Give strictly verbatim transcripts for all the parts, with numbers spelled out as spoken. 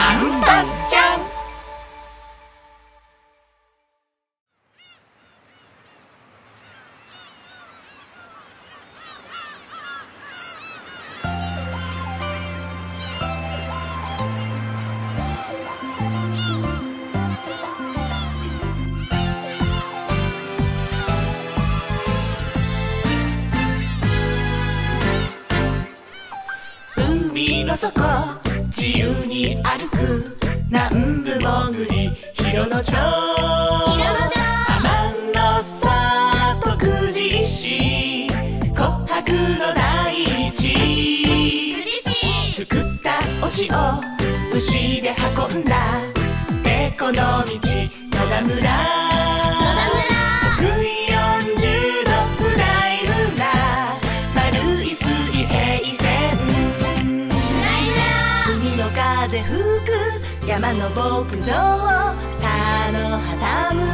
アンパスちゃん。海の底自由に歩く南部潜り広野町、天の里久慈市琥珀の大地、作ったお塩牛で運んだエコの道野田村、ひゃくよんじゅうどフライフラ丸い水平線、海の風吹く山の牧場田野畑村、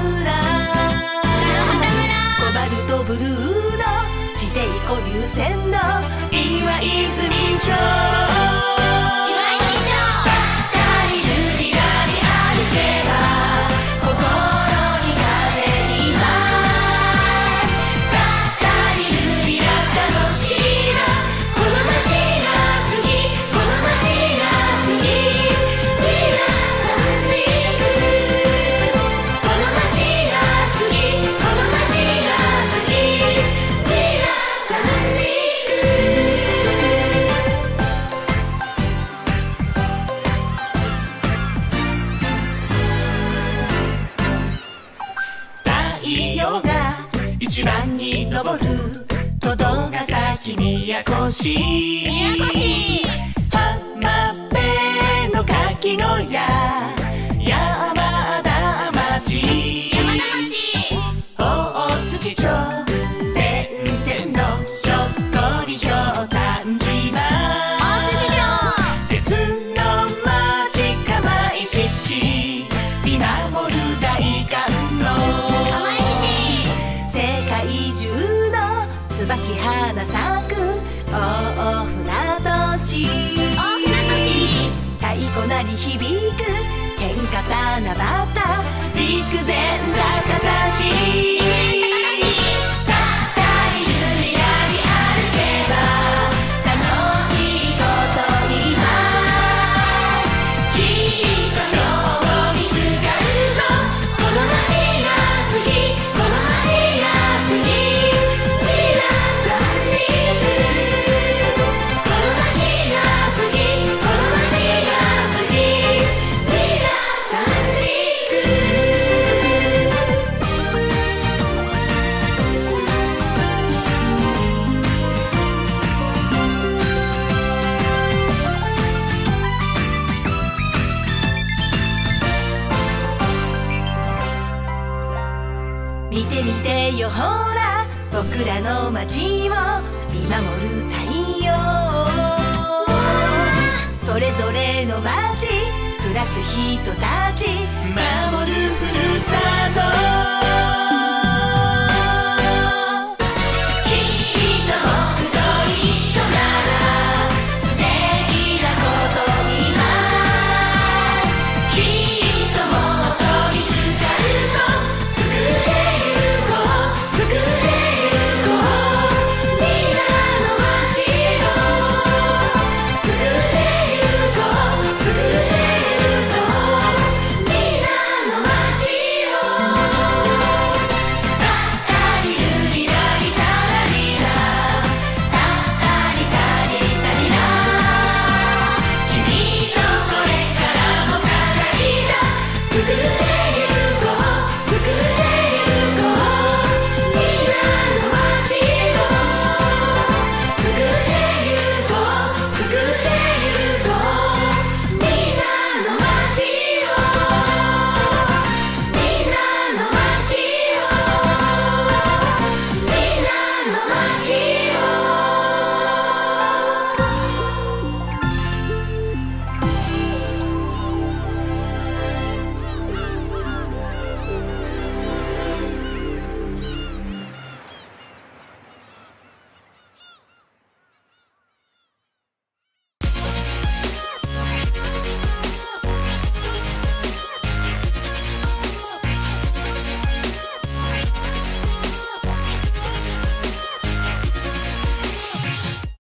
コバルトブルーの地底湖流線の岩泉町、太陽が一番に昇る戸ヶ崎宮古市、浜辺の柿の屋山田町、大槌町天天のひょっこりひょうたん島、鉄の町釜石市見守る大観音、椿花咲く大船渡市、太鼓鳴り響く天下七夕陸前高田市、見て見てよほら僕らの街を見守る太陽、それぞれの街暮らす人たち